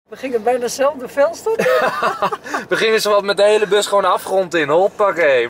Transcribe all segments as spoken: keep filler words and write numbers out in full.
We gingen bijna hetzelfde velstuk. We gingen zo wat met de hele bus gewoon de afgrond in. Hoppakee.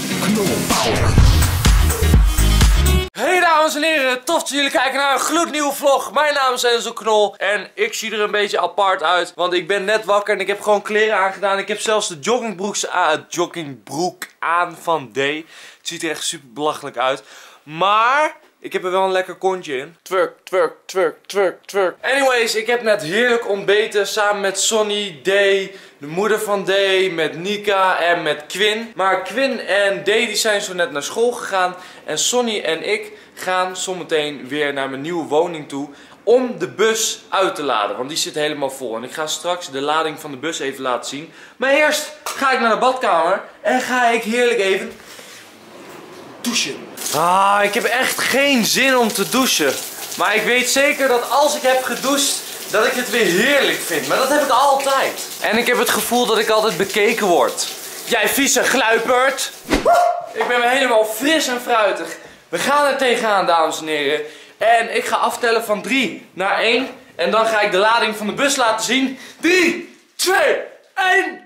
Hey dames en heren, tof dat jullie kijken naar een gloednieuwe vlog. Mijn naam is Enzo Knol en ik zie er een beetje apart uit. Want ik ben net wakker en ik heb gewoon kleren aangedaan. Ik heb zelfs de joggingbroek aan, joggingbroek aan van D. Het ziet er echt super belachelijk uit. Maar ik heb er wel een lekker kontje in. Twerk, twerk, twerk, twerk, twerk. Anyways, ik heb net heerlijk ontbeten samen met Sonny, D, de moeder van D, met Nika en met Quinn. Maar Quinn en D die zijn zo net naar school gegaan. En Sonny en ik gaan zometeen weer naar mijn nieuwe woning toe om de bus uit te laden. Want die zit helemaal vol. En ik ga straks de lading van de bus even laten zien. Maar eerst ga ik naar de badkamer en ga ik heerlijk even douchen. Ah, ik heb echt geen zin om te douchen. Maar ik weet zeker dat als ik heb gedoucht, dat ik het weer heerlijk vind. Maar dat heb ik altijd. En ik heb het gevoel dat ik altijd bekeken word. Jij vieze gluipert. Ik ben weer helemaal fris en fruitig. We gaan er tegenaan, dames en heren. En ik ga aftellen van drie naar één. En dan ga ik de lading van de bus laten zien. drie, twee, één.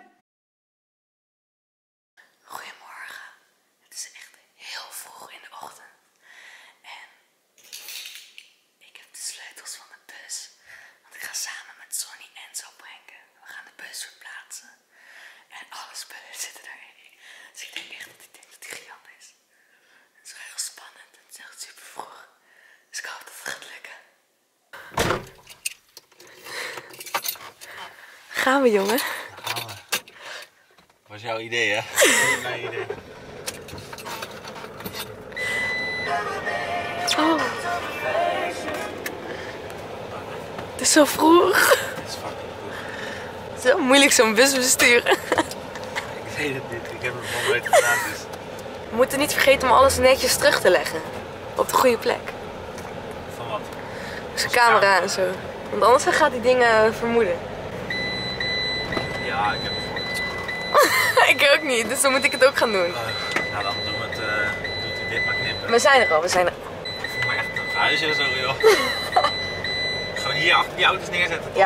Goedemorgen. Het is echt heel vroeg in de ochtend. En ik heb de sleutels van de bus. Want ik ga samen met Sonny Enzo brengen. We gaan de bus verplaatsen. En alle spullen zitten erin. Dus ik denk echt dat hij denkt dat hij gejat is. Het is heel spannend. Het is echt super vroeg. Dus ik hoop dat het gaat lukken. Gaan we, jongen? Gaan we. Was jouw idee, hè? Mijn idee. Oh. Het is zo vroeg. Het is fucking vroeg. Het is heel moeilijk zo'n bus besturen. Ik weet het niet. Ik heb het nog nooit gedaan, dus... We moeten niet vergeten om alles netjes terug te leggen. Op de goede plek. Van wat? Dus de camera en zo. Want anders gaat die dingen vermoeden. Ja, ik heb het voor. Ik ook niet, dus dan moet ik het ook gaan doen. Uh, nou, dan doen we het... Uh, doet u dit maar knippen. We zijn er al, we zijn er. Ik voel me echt een verhuizen of zo, joh. Gewoon hier achter die auto's neerzetten. Ja.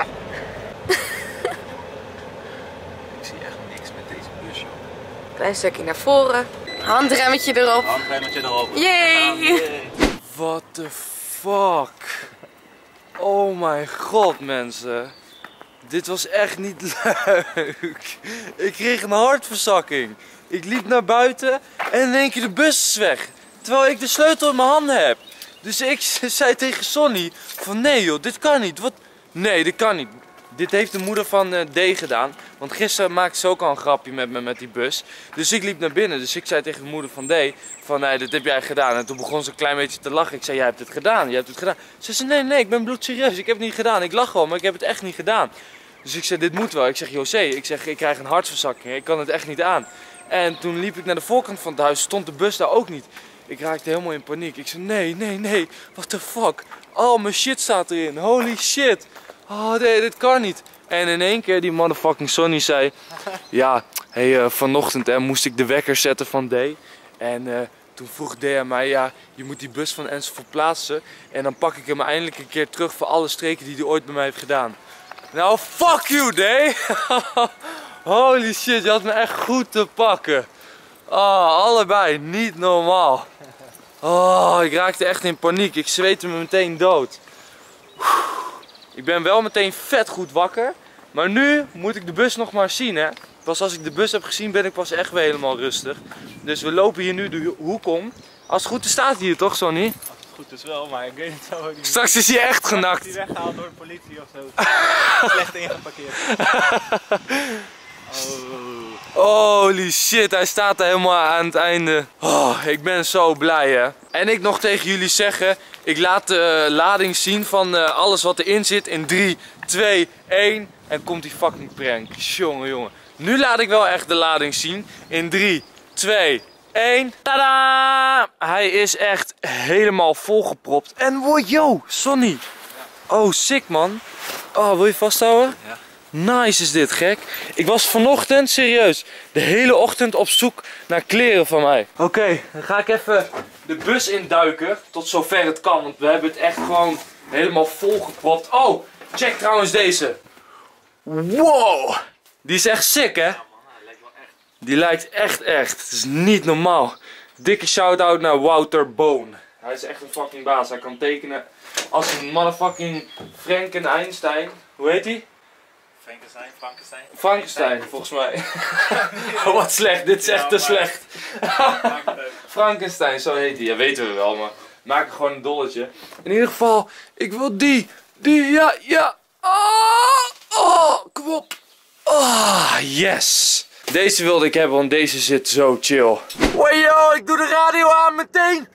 Ik zie echt niks met deze bus, joh. Klein stukje naar voren. Handremmetje erop. Handremmetje erop. Yay! What the fuck? Oh mijn god, mensen. Dit was echt niet leuk. Ik kreeg een hartverzakking. Ik liep naar buiten en in één keer de bus is weg. Terwijl ik de sleutel in mijn handen heb. Dus ik zei tegen Sonny van nee joh, dit kan niet. Wat? Nee, dit kan niet. Dit heeft de moeder van uh, D gedaan. Want gisteren maakte ze ook al een grapje met me met die bus. Dus ik liep naar binnen. Dus ik zei tegen de moeder van D van nee, dit heb jij gedaan. En toen begon ze een klein beetje te lachen. Ik zei, jij hebt het gedaan, jij hebt het gedaan. Ze zei, nee, nee, ik ben bloedserieus. Ik heb het niet gedaan. Ik lach wel, maar ik heb het echt niet gedaan. Dus ik zei, dit moet wel. Ik zeg, José, ik zeg, ik krijg een hartverzakking. Ik kan het echt niet aan. En toen liep ik naar de voorkant van het huis. Stond de bus daar ook niet. Ik raakte helemaal in paniek. Ik zei, nee, nee, nee. What the fuck? Al mijn shit staat erin. Holy shit. Oh nee, dit kan niet. En in één keer die motherfucking Sonny zei... Ja, hey, uh, vanochtend hè, moest ik de wekker zetten van D. En uh, toen vroeg D aan mij... Ja, je moet die bus van Enzo verplaatsen. En dan pak ik hem eindelijk een keer terug voor alle streken die hij ooit bij mij heeft gedaan. Nou, fuck you, D. Holy shit, je had me echt goed te pakken. Oh, allebei. Niet normaal. Oh, ik raakte echt in paniek. Ik zweette me meteen dood. Ik ben wel meteen vet goed wakker. Maar nu moet ik de bus nog maar zien, hè. Pas als ik de bus heb gezien ben ik pas echt weer helemaal rustig. Dus we lopen hier nu de hoek om. Als het goed is staat hij hier toch, Sonny? Als het goed is wel, maar ik weet het zo niet. Straks is hij echt genakt. Is hij weggehaald door de politie of zo? Slecht ingeparkeerd. Oh. Holy shit, hij staat er helemaal aan het einde. Oh, ik ben zo blij, hè. En ik nog tegen jullie zeggen, ik laat de lading zien van uh, alles wat erin zit in drie, twee, één. En komt die fucking prank. Jongen, jongen. Nu laat ik wel echt de lading zien in drie, twee, één. Tadaa! Hij is echt helemaal volgepropt. En wow, yo, Sonny. Oh, sick man. Oh, wil je vasthouden? Ja. Nice is dit, gek. Ik was vanochtend, serieus, de hele ochtend op zoek naar kleren van mij. Oké, okay, dan ga ik even de bus induiken, tot zover het kan. Want we hebben het echt gewoon helemaal volgepropt. Oh, check trouwens deze. Wow! Die is echt sick, hè? Die lijkt echt echt. Het is niet normaal. Dikke shout-out naar Wouter Boon. Hij is echt een fucking baas. Hij kan tekenen als een motherfucking Frankenstein. Hoe heet hij? Frankenstein, Frankenstein. Frankenstein, volgens mij. Oh, wat slecht. Dit is echt te slecht. Frankenstein, zo heet hij. Ja, weten we wel, maar maak er gewoon een dolletje. In ieder geval, ik wil die. Die, ja, ja. Oh, oh, kom op. Oh, yes. Deze wilde ik hebben, want deze zit zo chill. Wow, yo, ik doe de radio aan meteen.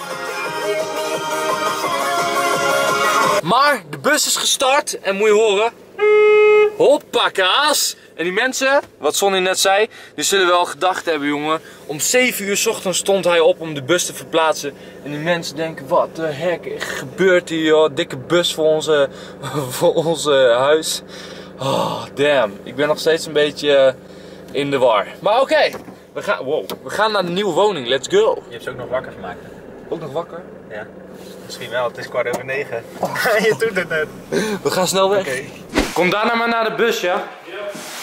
Maar de bus is gestart en moet je horen. Hoppakaas. En die mensen, wat Sonny net zei, die zullen wel gedacht hebben, jongen. Om zeven uur 's ochtends stond hij op om de bus te verplaatsen. En die mensen denken, wat de heck gebeurt hier, joh. Dikke bus voor onze, voor onze huis. Oh, damn. Ik ben nog steeds een beetje uh, in de war. Maar oké, okay. we, gaan, wow. we gaan naar de nieuwe woning. Let's go. Je hebt ze ook nog wakker gemaakt. Ook nog wakker? Ja. Misschien wel, het is kwart over negen. Je doet het net. We gaan snel weg. Okay. Kom daarna maar naar de bus, ja? Ja.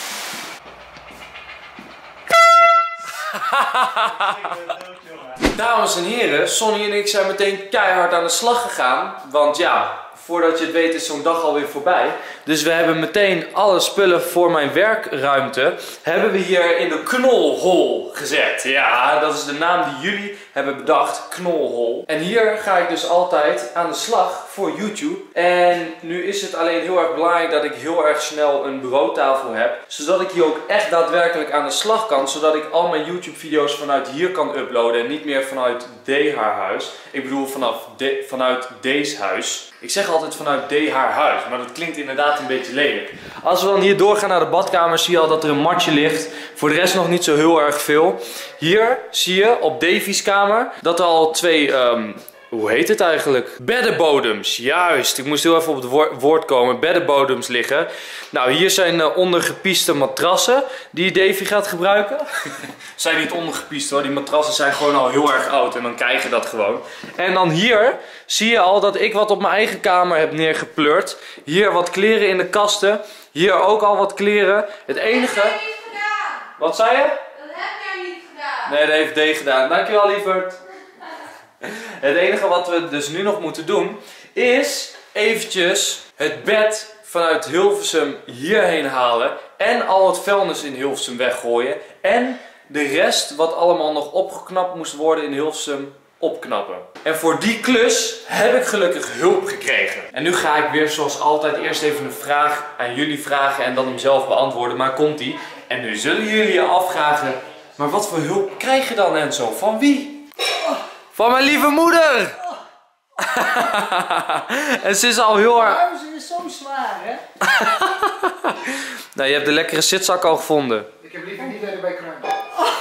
Dames en heren, Sonny en ik zijn meteen keihard aan de slag gegaan. Want ja, voordat je het weet is zo'n dag alweer voorbij. Dus we hebben meteen alle spullen voor mijn werkruimte hebben we hier in de knolhol gezet. Ja, dat is de naam die jullie hebben bedacht, knolhol. En hier ga ik dus altijd aan de slag voor YouTube. En nu is het alleen heel erg belangrijk dat ik heel erg snel een bureautafel heb. Zodat ik hier ook echt daadwerkelijk aan de slag kan. Zodat ik al mijn YouTube video's vanuit hier kan uploaden. En niet meer vanuit D haar huis. Ik bedoel vanaf de, vanuit deze huis. Ik zeg altijd vanuit D haar huis. Maar dat klinkt inderdaad een beetje lelijk. Als we dan hier doorgaan naar de badkamer zie je al dat er een matje ligt. Voor de rest nog niet zo heel erg veel. Hier zie je op Davy's kamer dat er al twee... Um, Hoe heet het eigenlijk? Beddenbodems, juist. Ik moest heel even op het woord komen. Beddenbodems liggen. Nou, hier zijn uh, ondergepieste matrassen die Davy gaat gebruiken. Zijn niet ondergepiest hoor. Die matrassen zijn gewoon al heel erg oud en dan krijg je dat gewoon. En dan hier zie je al dat ik wat op mijn eigen kamer heb neergepleurd. Hier wat kleren in de kasten. Hier ook al wat kleren. Het enige... Dat heb jij niet gedaan. Wat zei je? Dat heb jij niet gedaan. Nee, dat heeft D gedaan. Dankjewel, lieverd. Het enige wat we dus nu nog moeten doen is eventjes het bed vanuit Hilversum hierheen halen en al het vuilnis in Hilversum weggooien en de rest wat allemaal nog opgeknapt moest worden in Hilversum opknappen. En voor die klus heb ik gelukkig hulp gekregen. En nu ga ik weer zoals altijd eerst even een vraag aan jullie vragen en dan hem zelf beantwoorden, maar komt ie. En nu zullen jullie je afvragen, maar wat voor hulp krijg je dan en zo? Van wie? Van mijn lieve moeder! En ze is al heel erg... Huis is zo zwaar, hè? Nou, je hebt de lekkere zitzak al gevonden. Ik heb liever niet bij kruimpen.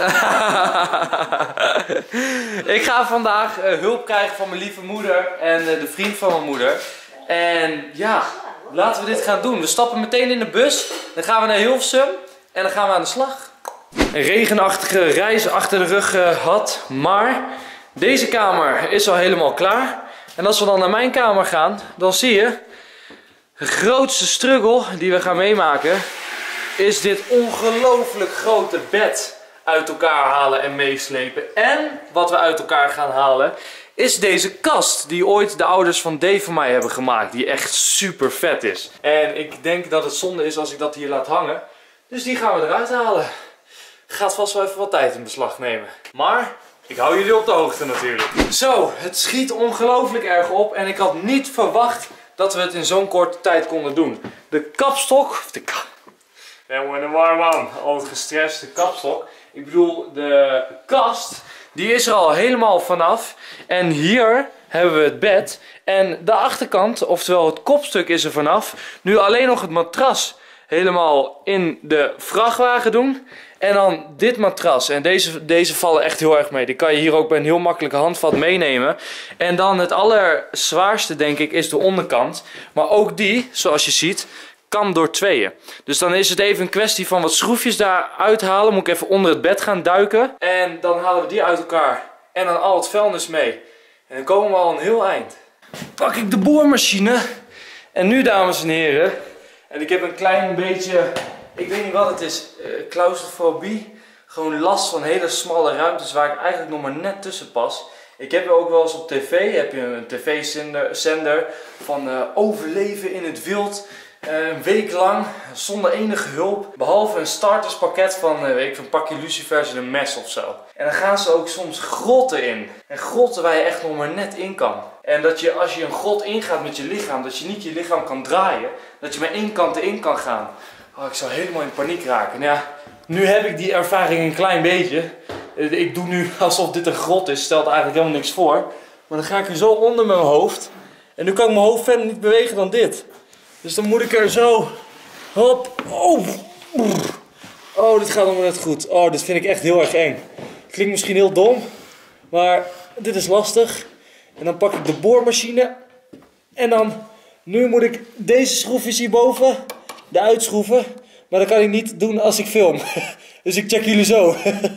Ik ga vandaag uh, hulp krijgen van mijn lieve moeder en uh, de vriend van mijn moeder. En ja, laten we dit gaan doen. We stappen meteen in de bus, dan gaan we naar Hilversum en dan gaan we aan de slag. Een regenachtige reis achter de rug uh, had, maar... Deze kamer is al helemaal klaar. En als we dan naar mijn kamer gaan, dan zie je... De grootste struggle die we gaan meemaken... is dit ongelooflijk grote bed uit elkaar halen en meeslepen. En wat we uit elkaar gaan halen... is deze kast die ooit de ouders van Dave van mij hebben gemaakt. Die echt super vet is. En ik denk dat het zonde is als ik dat hier laat hangen. Dus die gaan we eruit halen. Gaat vast wel even wat tijd in beslag nemen. Maar... ik hou jullie op de hoogte natuurlijk. Zo, het schiet ongelooflijk erg op en ik had niet verwacht dat we het in zo'n korte tijd konden doen. De kapstok, of de ka ben we een warm man, altijd gestrest, de kapstok. Ik bedoel, de kast, die is er al helemaal vanaf. En hier hebben we het bed en de achterkant, oftewel het kopstuk is er vanaf. Nu alleen nog het matras helemaal in de vrachtwagen doen. En dan dit matras. En deze, deze vallen echt heel erg mee. Die kan je hier ook bij een heel makkelijke handvat meenemen. En dan het allerzwaarste denk ik is de onderkant. Maar ook die, zoals je ziet, kan door tweeën. Dus dan is het even een kwestie van wat schroefjes daar uithalen. Moet ik even onder het bed gaan duiken. En dan halen we die uit elkaar. En dan al het vuilnis mee. En dan komen we al een heel eind. Pak ik de boormachine. En nu dames en heren. En ik heb een klein beetje, ik weet niet wat het is, uh, claustrofobie. Gewoon last van hele smalle ruimtes waar ik eigenlijk nog maar net tussen pas. Ik heb ook wel eens op tv, heb je een tv-zender van uh, overleven in het wild. Uh, een week lang, zonder enige hulp. Behalve een starterspakket van uh, weet ik, een pakje lucifers en een mes of zo. En dan gaan ze ook soms grotten in. En grotten waar je echt nog maar net in kan. En dat je als je een grot ingaat met je lichaam, dat je niet je lichaam kan draaien. Dat je maar één kant erin kan gaan. Oh, ik zou helemaal in paniek raken. Nou ja, nu heb ik die ervaring een klein beetje. Ik doe nu alsof dit een grot is, stelt eigenlijk helemaal niks voor. Maar dan ga ik er zo onder mijn hoofd. En nu kan ik mijn hoofd verder niet bewegen dan dit. Dus dan moet ik er zo. Hop. Oh. Oh, dit gaat allemaal net goed. Oh, dit vind ik echt heel erg eng. Klinkt misschien heel dom. Maar dit is lastig. En dan pak ik de boormachine. En dan. Nu moet ik deze schroefjes hierboven. De uitschroeven. Maar dat kan ik niet doen als ik film. Dus ik check jullie zo.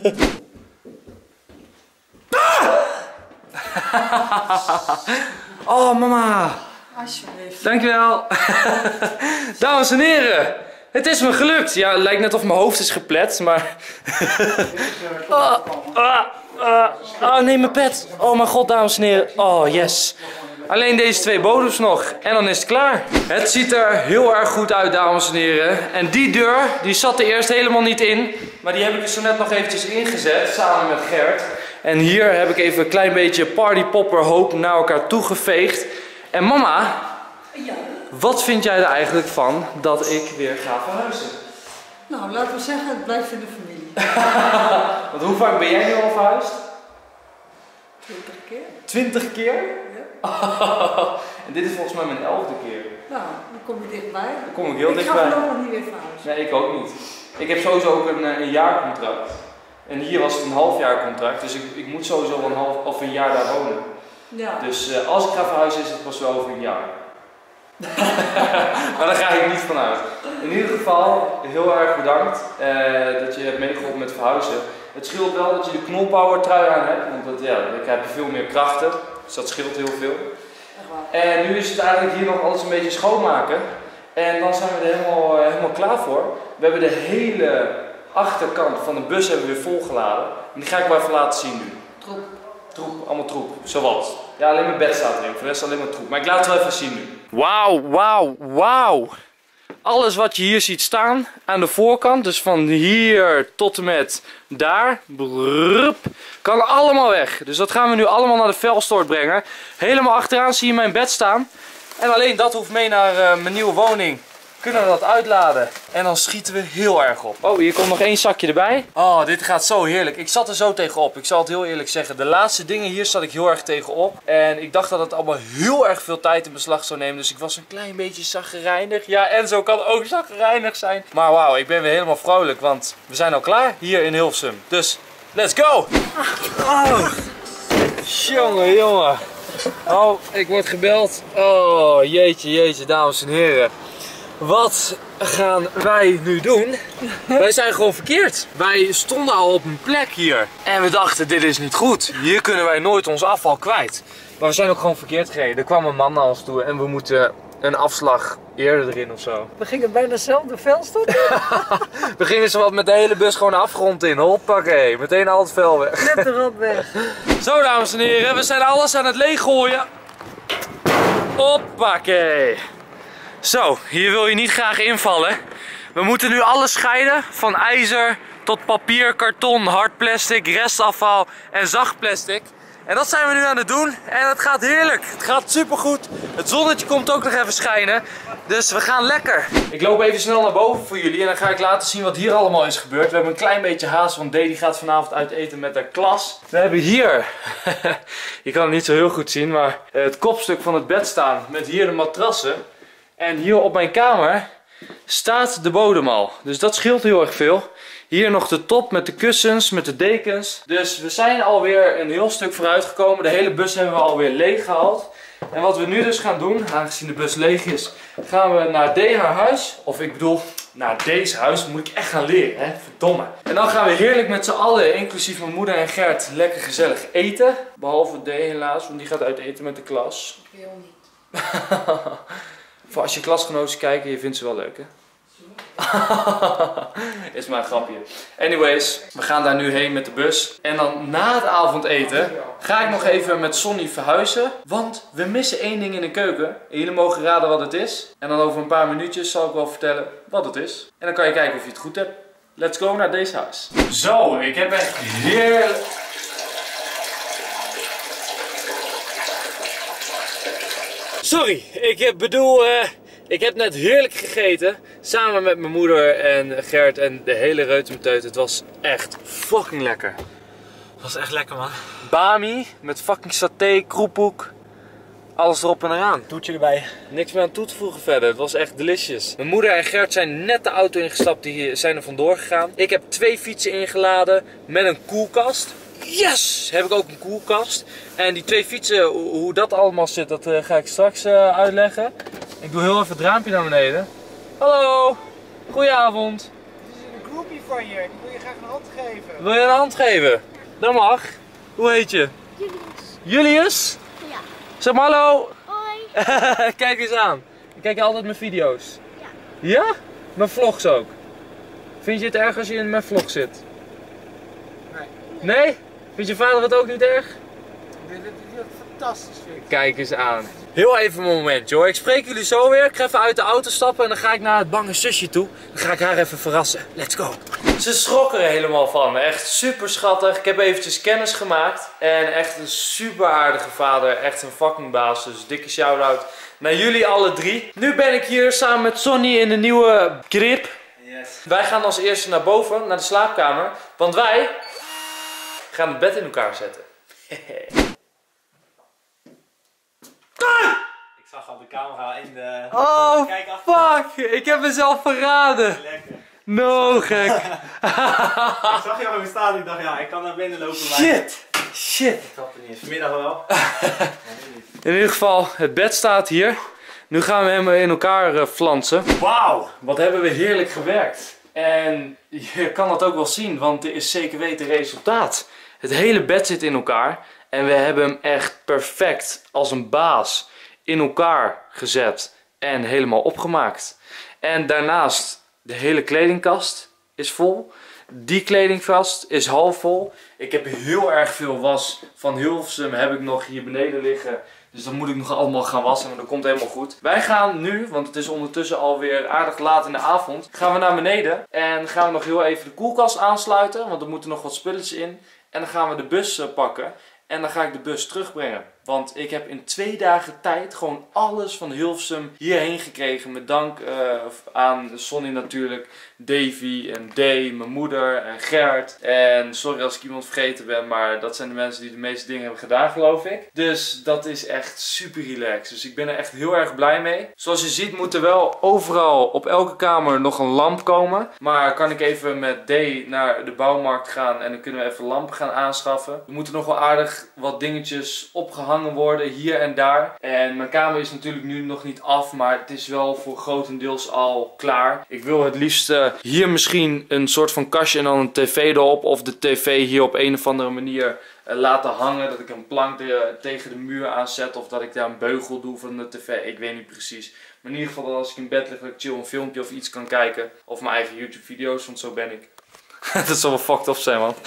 Oh, mama. Alsjeblieft. Dankjewel. Dames en heren, het is me gelukt. Ja, het lijkt net of mijn hoofd is geplet, maar... oh, ah, ah, ah, nee, mijn pet. Oh mijn god, dames en heren. Oh, yes. Alleen deze twee bodems nog en dan is het klaar. Het ziet er heel erg goed uit, dames en heren. En die deur, die zat er eerst helemaal niet in. Maar die heb ik er zo net nog eventjes ingezet, samen met Gert. En hier heb ik even een klein beetje partypopper hoop naar elkaar toegeveegd. En mama, Ja. wat vind jij er eigenlijk van dat ik weer ga verhuizen? Nou, laten we zeggen, het blijft in de familie. Want hoe vaak ben jij nu al verhuisd? Twintig keer. Twintig keer? Ja. En dit is volgens mij mijn elfde keer. Nou, dan kom je dichtbij. Dan kom ik heel ik dichtbij. Ik ga nog niet weer verhuizen. Nee, ik ook niet. Ik heb sowieso ook een, een jaarcontract. En hier was het een halfjaarcontract, dus ik, ik moet sowieso wel een half of een jaar daar wonen. Ja. Dus uh, als ik ga verhuizen is het pas wel over een jaar. Maar daar ga ik niet van uit. In ieder geval, heel erg bedankt uh, dat je hebt meegeholpen met verhuizen. Het scheelt wel dat je de knolpower trui aan hebt, want dat, ja, dan heb je veel meer krachten. Dus dat scheelt heel veel. Echt waar. En nu is het eigenlijk hier nog alles een beetje schoonmaken. En dan zijn we er helemaal, uh, helemaal klaar voor. We hebben de hele achterkant van de bus hebben we weer volgeladen. En die ga ik wel even laten zien nu. Troep. Troep, allemaal troep. Zowat. Ja, alleen mijn bed staat erin. Voor de rest alleen maar troep. Maar ik laat het wel even zien nu. Wauw, wauw, wauw. Alles wat je hier ziet staan aan de voorkant, dus van hier tot en met daar, brrrp, kan allemaal weg. Dus dat gaan we nu allemaal naar de vuilstort brengen. Helemaal achteraan zie je mijn bed staan. En alleen dat hoeft mee naar uh, mijn nieuwe woning. Kunnen we dat uitladen. En dan schieten we heel erg op. Oh, hier komt nog één zakje erbij. Oh, dit gaat zo heerlijk. Ik zat er zo tegenop. Ik zal het heel eerlijk zeggen. De laatste dingen hier zat ik heel erg tegenop. En ik dacht dat het allemaal heel erg veel tijd in beslag zou nemen. Dus ik was een klein beetje chagrijnig. Ja, Enzo kan ook chagrijnig zijn. Maar wauw, ik ben weer helemaal vrolijk. Want we zijn al klaar hier in Hilversum. Dus, let's go! Oh, jongen, jongen. Oh, ik word gebeld. Oh, jeetje, jeetje, dames en heren. Wat gaan wij nu doen? Wij zijn gewoon verkeerd. Wij stonden al op een plek hier. En we dachten, dit is niet goed. Hier kunnen wij nooit ons afval kwijt. Maar we zijn ook gewoon verkeerd gereden. Er kwam een man naar ons toe en we moeten een afslag eerder erin of zo. We gingen bijna zelf de vuilstort. We gingen zo wat met de hele bus gewoon de afgrond in. Hoppakee, meteen al het vuil weg. Net de rot weg. Zo, dames en heren, we zijn alles aan het leeggooien. Hoppakee. Zo, hier wil je niet graag invallen. We moeten nu alles scheiden, van ijzer tot papier, karton, hard plastic, restafval en zacht plastic. En dat zijn we nu aan het doen en het gaat heerlijk. Het gaat supergoed. Het zonnetje komt ook nog even schijnen. Dus we gaan lekker. Ik loop even snel naar boven voor jullie en dan ga ik laten zien wat hier allemaal is gebeurd. We hebben een klein beetje haast, want Dee gaat vanavond uit eten met haar klas. We hebben hier, je kan het niet zo heel goed zien, maar het kopstuk van het bed staan met hier de matrassen. En hier op mijn kamer staat de bodem al. Dus dat scheelt heel erg veel. Hier nog de top met de kussens, met de dekens. Dus we zijn alweer een heel stuk vooruit gekomen. De hele bus hebben we alweer leeg gehaald. En wat we nu dus gaan doen, aangezien de bus leeg is, gaan we naar D haar huis. Of ik bedoel, naar deze huis moet ik echt gaan leren, hè? Verdomme. En dan gaan we heerlijk met z'n allen, inclusief mijn moeder en Gert, lekker gezellig eten. Behalve D helaas, want die gaat uit eten met de klas. Ik wil niet. Voor als je klasgenoten kijken, je vindt ze wel leuk, hè? Is maar een grapje. Anyways, we gaan daar nu heen met de bus. En dan na het avondeten ga ik nog even met Sonny verhuizen. Want we missen één ding in de keuken. En jullie mogen raden wat het is. En dan over een paar minuutjes zal ik wel vertellen wat het is. En dan kan je kijken of je het goed hebt. Let's go naar deze huis. Zo, ik heb echt heerlijk... Sorry, ik bedoel... Uh... Ik heb net heerlijk gegeten, samen met mijn moeder en Gert en de hele reutemeteut. Het was echt fucking lekker. Dat was echt lekker, man. Bami met fucking saté, kroephoek, alles erop en eraan. Toetje erbij. Niks meer aan toe te voegen verder, het was echt delicious. Mijn moeder en Gert zijn net de auto ingestapt, die zijn er vandoor gegaan. Ik heb twee fietsen ingeladen met een koelkast. Yes! Heb ik ook een koelkast. En die twee fietsen, hoe dat allemaal zit, dat uh, ga ik straks uh, uitleggen. Ik doe heel even het raampje naar beneden. Hallo! Goedenavond! Dit is een groepie van je, die wil je graag een hand geven. Wil je een hand geven? Dat mag. Hoe heet je? Julius. Julius? Ja. Zeg maar hallo! Hoi. Kijk eens aan. Ik kijk altijd mijn video's. Ja. Ja? Mijn vlogs ook. Vind je het erg als je in mijn vlog zit? Nee. Nee? Vind je vader het ook niet erg? Dit is fantastisch, vind ik. Kijk eens aan. Heel even een momentje hoor. Ik spreek jullie zo weer. Ik ga even uit de auto stappen en dan ga ik naar het bange zusje toe. Dan ga ik haar even verrassen. Let's go. Ze schrok er helemaal van. Echt super schattig. Ik heb eventjes kennis gemaakt. En echt een super aardige vader. Echt een fucking baas. Dus dikke shout-out naar jullie alle drie. Nu ben ik hier samen met Sonny in de nieuwe crib. Yes. Wij gaan als eerste naar boven, naar de slaapkamer. Want wij gaan het bed in elkaar zetten. Ik zag al de camera in de... Oh, Kijk af. fuck! Ik heb mezelf verraden! Lekker. No, gek! Ik zag jou even staan en ik dacht, ja, ik kan naar binnen lopen. Maar... Shit! Shit! Ik had het niet eens. Vanmiddag wel. In ieder geval, het bed staat hier. Nu gaan we hem in elkaar uh, flansen. Wauw! Wat hebben we heerlijk gewerkt. En je kan dat ook wel zien, want er is zeker weten resultaat. Het hele bed zit in elkaar. En we hebben hem echt perfect als een baas in elkaar gezet en helemaal opgemaakt. En daarnaast, de hele kledingkast is vol. Die kledingkast is half vol. Ik heb heel erg veel was van Hilversum heb ik nog hier beneden liggen. Dus dat moet ik nog allemaal gaan wassen, maar dat komt helemaal goed. Wij gaan nu, want het is ondertussen alweer aardig laat in de avond, gaan we naar beneden. En gaan we nog heel even de koelkast aansluiten, want er moeten nog wat spulletjes in. En dan gaan we de bus pakken. En dan ga ik de bus terugbrengen. Want ik heb in twee dagen tijd gewoon alles van Hilversum hierheen gekregen. Met dank uh, aan Sonny natuurlijk, Davy en Day, mijn moeder en Gert. En sorry als ik iemand vergeten ben, maar dat zijn de mensen die de meeste dingen hebben gedaan, geloof ik. Dus dat is echt super relaxed. Dus ik ben er echt heel erg blij mee. Zoals je ziet moet er wel overal op elke kamer nog een lamp komen. Maar kan ik even met Day naar de bouwmarkt gaan en dan kunnen we even lampen gaan aanschaffen. Er moeten nog wel aardig wat dingetjes opgehangen worden hier en daar. En mijn kamer is natuurlijk nu nog niet af, maar het is wel voor grotendeels al klaar. Ik wil het liefst uh, hier misschien een soort van kastje en dan een tv erop. Of de tv hier op een of andere manier uh, laten hangen. Dat ik een plank de, tegen de muur aanzet. Of dat ik daar een beugel doe van de tv. Ik weet niet precies. Maar in ieder geval als ik in bed lig, dat ik chill een filmpje of iets kan kijken. Of mijn eigen YouTube video's, want zo ben ik. Dat zal wel fucked off zijn, man.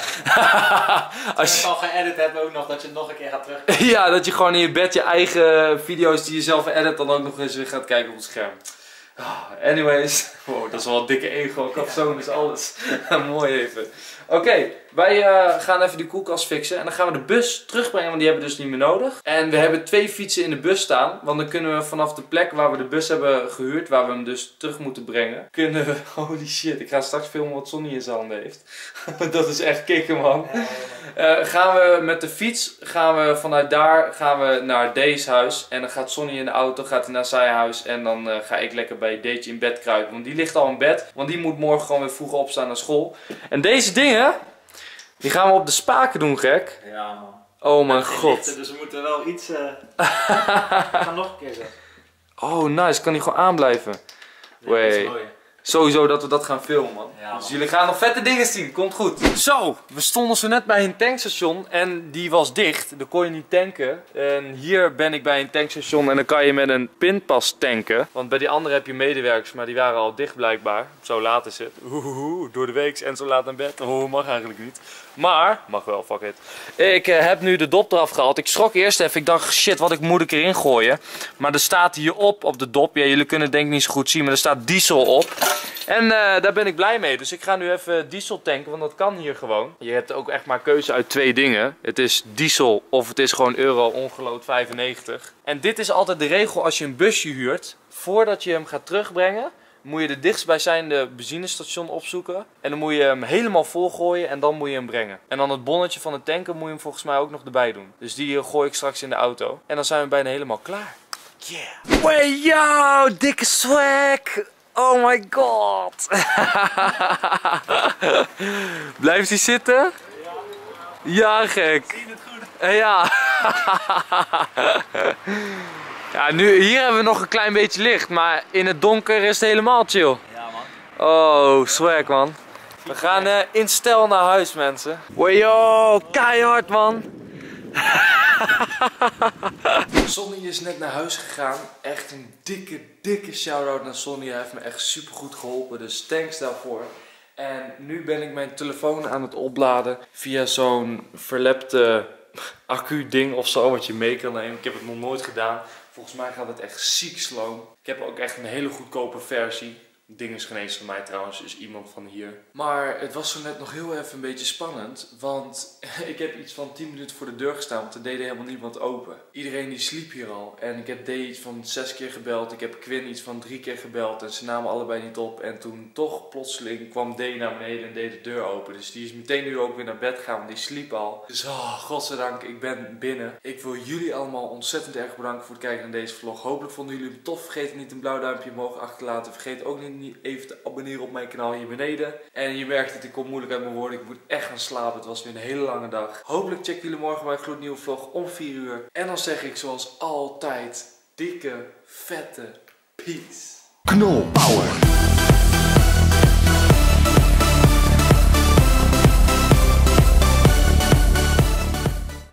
Als je al geëdit hebt ook nog, dat je het nog een keer gaat terug. Ja, dat je gewoon in je bed je eigen video's die je zelf edit dan ook nog eens weer gaat kijken op het scherm. Oh, anyways. Wow, dat is wel een dikke ego. Kapzoon is alles. Mooi even. Oké, okay, wij uh, gaan even die koelkast fixen. En dan gaan we de bus terugbrengen, want die hebben we dus niet meer nodig. En we hebben twee fietsen in de bus staan. Want dan kunnen we vanaf de plek waar we de bus hebben gehuurd, waar we hem dus terug moeten brengen, kunnen we... Holy shit, ik ga straks filmen wat Sonny in zijn handen heeft. Dat is echt kicken, man. Uh, gaan we met de fiets, gaan we vanuit daar gaan we naar Day's huis. En dan gaat Sonny in de auto, gaat hij naar zijn huis. En dan uh, ga ik lekker bij Daytje in bed kruipen. Want die ligt al in bed. Want die moet morgen gewoon weer vroeg opstaan naar school. En deze dingen, die gaan we op de spaken doen, gek. Ja, man. Oh mijn god. Lichten, dus we moeten wel iets... Uh... we gaan nog een keer zeggen. Oh nice, kan die gewoon aanblijven. Nee, dat is Wait. mooi. sowieso dat we dat gaan filmen, man. Ja, man. Dus jullie gaan nog vette dingen zien, komt goed. Zo, we stonden zo net bij een tankstation en die was dicht. Daar kon je niet tanken. En hier ben ik bij een tankstation en dan kan je met een pinpas tanken. Want bij die andere heb je medewerkers, maar die waren al dicht blijkbaar. Zo laat is het. Oeh, door de week en zo laat naar bed. Oh, mag eigenlijk niet. Maar, mag wel, fuck it. Ik uh, heb nu de dop eraf gehaald. Ik schrok eerst even. Ik dacht, shit, wat ik moet ik erin gooien. Maar er staat hierop op de dop. Ja, jullie kunnen het denk ik niet zo goed zien, maar er staat diesel op. En uh, daar ben ik blij mee. Dus ik ga nu even diesel tanken, want dat kan hier gewoon. Je hebt ook echt maar keuze uit twee dingen. Het is diesel of het is gewoon euro ongeloot vijfennegentig. En dit is altijd de regel als je een busje huurt. Voordat je hem gaat terugbrengen, moet je de dichtstbijzijnde benzinestation opzoeken. En dan moet je hem helemaal volgooien en dan moet je hem brengen. En dan het bonnetje van de tanken moet je hem volgens mij ook nog erbij doen. Dus die gooi ik straks in de auto. En dan zijn we bijna helemaal klaar. Yeah. Way yo, dikke swag. Oh my god. Blijft hij zitten? Ja, gek. Zie je het goed? Ja. Ja, nu, hier hebben we nog een klein beetje licht, maar in het donker is het helemaal chill. Ja, man. Oh, swag, man. We gaan uh, in stijl naar huis, mensen. Wajo, keihard, man. Sonny is net naar huis gegaan. Echt een dikke, dikke shout-out naar Sonny. Hij heeft me echt super goed geholpen, dus thanks daarvoor. En nu ben ik mijn telefoon aan het opladen via zo'n verlepte accu-ding of zo, wat je mee kan nemen. Ik heb het nog nooit gedaan. Volgens mij gaat het echt ziek slow. Ik heb ook echt een hele goedkope versie. Het ding is geen eens van mij trouwens, is iemand van hier. Maar het was zo net nog heel even een beetje spannend. Want ik heb iets van tien minuten voor de deur gestaan, want er deed helemaal niemand open. Iedereen die sliep hier al. En ik heb D iets van zes keer gebeld. Ik heb Quinn iets van drie keer gebeld. En ze namen allebei niet op. En toen toch plotseling kwam D naar beneden en deed de deur open. Dus die is meteen nu ook weer naar bed gegaan, want die sliep al. Dus oh, godzijdank, ik ben binnen. Ik wil jullie allemaal ontzettend erg bedanken voor het kijken naar deze vlog. Hopelijk vonden jullie hem tof. Vergeet niet een blauw duimpje omhoog achter te laten. Vergeet ook niet even te abonneren op mijn kanaal hier beneden. En je merkt het, ik kom moeilijk uit mijn woorden. Ik moet echt gaan slapen. Het was weer een hele lange dag. Hopelijk checken jullie morgen mijn gloednieuwe vlog om vier uur. En dan zeg ik zoals altijd, dikke, vette peace. Knol Power.